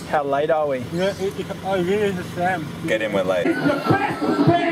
How late are we? Yeah, oh, really is a Sam. Get in, we're late. The best